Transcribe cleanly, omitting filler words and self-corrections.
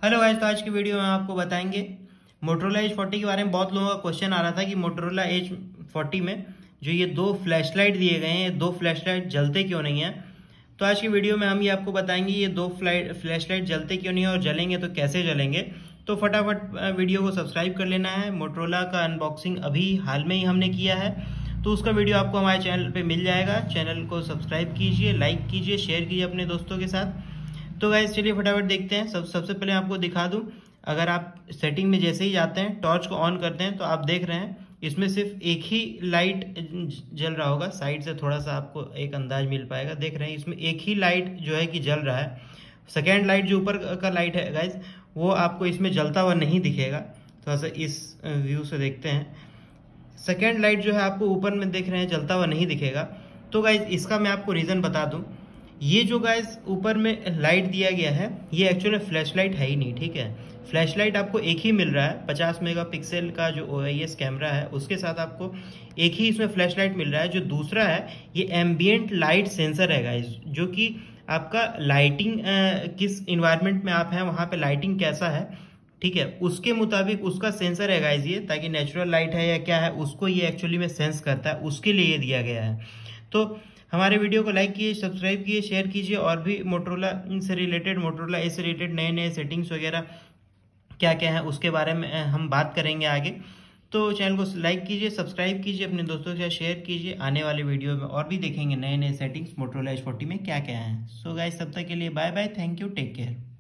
Hello guys, तो आज की वीडियो में आपको बताएंगे मोटरोला H40 के बारे में। बहुत लोगों का क्वेश्चन आ रहा था कि मोटरोला H40 में जो ये दो फ्लैशलाइट दिए गए हैं, ये दो फ्लैशलाइट जलते क्यों नहीं है। तो आज की वीडियो में हम ये आपको बताएंगे ये दो फ्लैशलाइट जलते क्यों नहीं है और जलेंगे तो कैसे जलेंगे। तो फटाफट वीडियो को सब्सक्राइब कर लेना है। मोटरोला का अनबॉक्सिंग अभी हाल में ही हमने किया है, तो उसका वीडियो आपको हमारे चैनल पे मिल जाएगा। चैनल को सब्सक्राइब कीजिए, लाइक कीजिए, शेयर कीजिए अपने दोस्तों के साथ। तो गाइस चलिए फटाफट देखते हैं। सबसे पहले आपको दिखा दूं, अगर आप सेटिंग में जैसे ही जाते हैं, टॉर्च को ऑन करते हैं, तो आप देख रहे हैं इसमें सिर्फ एक ही लाइट जल रहा होगा। साइड से थोड़ा सा आपको एक अंदाज मिल पाएगा। देख रहे हैं इसमें एक ही लाइट जो है कि जल रहा है। सेकेंड लाइट जो ऊपर का लाइट है गाइस, वो आपको इसमें जलता हुआ नहीं दिखेगा। थोड़ा सा इस व्यू से देखते हैं। सेकेंड लाइट जो है आपको ऊपर में देख रहे हैं जलता हुआ नहीं दिखेगा। तो गाइस इसका मैं आपको रीज़न बता दूं। ये जो गाइस ऊपर में लाइट दिया गया है, ये एक्चुअली फ्लैश लाइट है ही नहीं, ठीक है। फ्लैश लाइट आपको एक ही मिल रहा है। 50 मेगापिक्सल का जो OIS कैमरा है उसके साथ आपको एक ही इसमें फ्लैश लाइट मिल रहा है। जो दूसरा है ये एम्बियंट लाइट सेंसर है गाइस, जो कि आपका लाइटिंग किस इन्वायरमेंट में आप हैं वहाँ पे लाइटिंग कैसा है, ठीक है, उसके मुताबिक उसका सेंसर है गाइस ये। ताकि नेचुरल लाइट है या क्या है उसको ये एक्चुअली में सेंस करता है, उसके लिए ये दिया गया है। तो हमारे वीडियो को लाइक कीजिए, सब्सक्राइब कीजिए, शेयर कीजिए। और भी मोटरोला से रिलेटेड, मोटरोला ए से रिलेटेड नए नए सेटिंग्स वगैरह क्या क्या है उसके बारे में हम बात करेंगे आगे। तो चैनल को लाइक कीजिए, सब्सक्राइब कीजिए, अपने दोस्तों के साथ शेयर कीजिए। आने वाले वीडियो में और भी देखेंगे नए नए सेटिंग्स मोटरोला H40 में क्या क्या है। सो गाइस, तब तक के लिए bye bye, thank you, take care.